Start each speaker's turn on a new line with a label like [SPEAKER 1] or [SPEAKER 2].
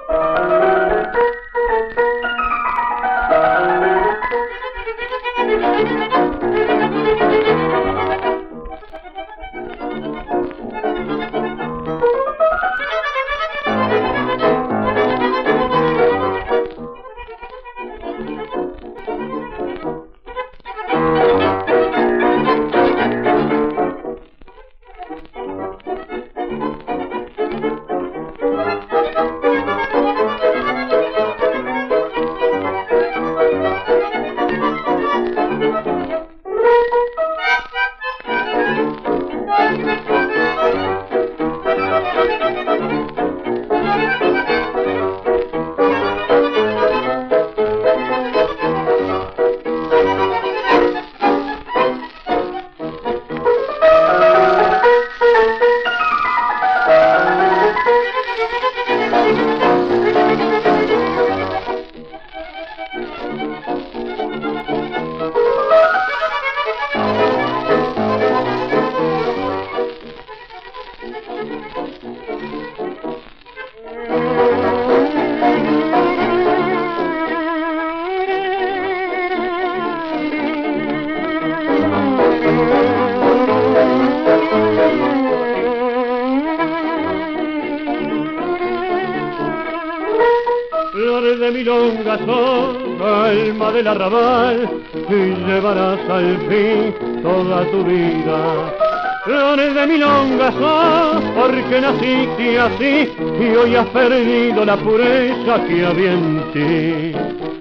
[SPEAKER 1] Flores de milonga son alma del arrabal y llevarás al fin toda tu vida. Flores de milonga son porque naciste así y hoy has perdido la pureza que había en ti.